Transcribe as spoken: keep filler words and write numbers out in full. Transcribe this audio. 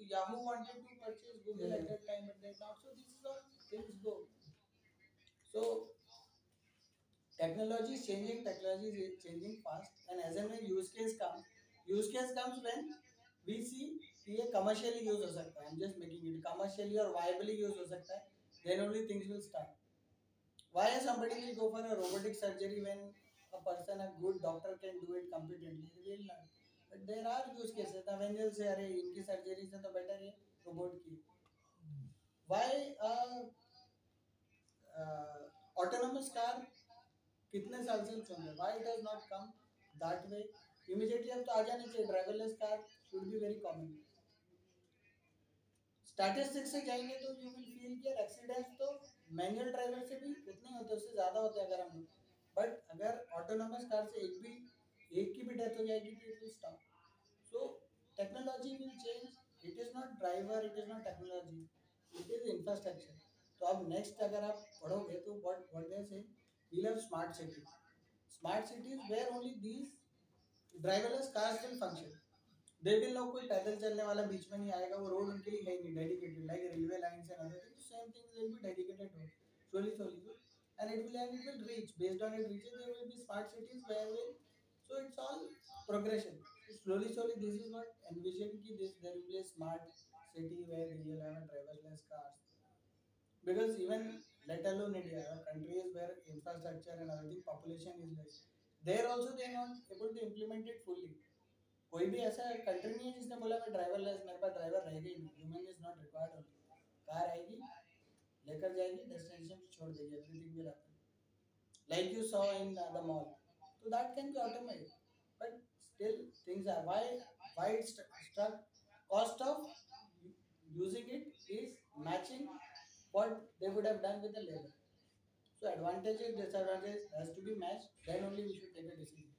Yahoo wanted to purchase Google Yeah. at that time, but they not. So this is how things go. So technology is changing, technology is changing fast, and as and when use case comes, use case comes when we see कि ये commercially use हो सकता है. I'm just making it commercially or viably use हो सकता है. Then only things will start. Why somebody will go for a robotic surgery when a person, a good doctor can do it competently? He will not. But there are use cases. Now when they'll say अरे इनकी surgery से तो better है robot की. Why uh, uh, autonomous car कितने साल से चल रहा है? Why it has not come that way? Immediately अब तो आ जानी चाहिए. Driverless car should be very common. Statistics से जाएंगे तो यू विल फील कि एक्सीडेंट्स तो मैनुअल ड्राइवर से भी उतने होते हैं, उससे ज़्यादा होते हैं अगर हम लोग. बट अगर ऑटोनोमस कार से एक भी एक की भी डेथ हो जाएगी तो it will stop. So technology will change. It is not driver, it is not technology, it is infrastructure. तो अब नेक्स्ट अगर आप पढ़ोगे तो what what they say we have smart city. Smart cities where only these driverless cars will function. They will no कोई पैदल चलने वाला बीच में नहीं आएगा. वो रोड उनके लिए है ही नहीं dedicated like railway lines and other things. Same thing will be dedicated road slowly slowly and it will and it will reach. Based on it reaches there will be smart cities where will. So it's all progression. So slowly slowly this is what envision ki this there will be a smart city where you will have driverless cars. Because even let alone India, countries where infrastructure and other thing population is less, there also they are not able to implement it fully. कोई भी ऐसा country नहीं है जिसने बोला मैं driverless, मेरे पास driver रहेगा ही नहीं, human is not required. Car आएगी, लेकर जाएगी, डेस्टिनेशन पे छोड़ देगी, everything will happen like you saw in the mall. So that can be automated. But still things are why why it's struck. Cost of using it is matching what they would have done with the labor. So advantages, disadvantages has to be matched. Then only we should take a decision.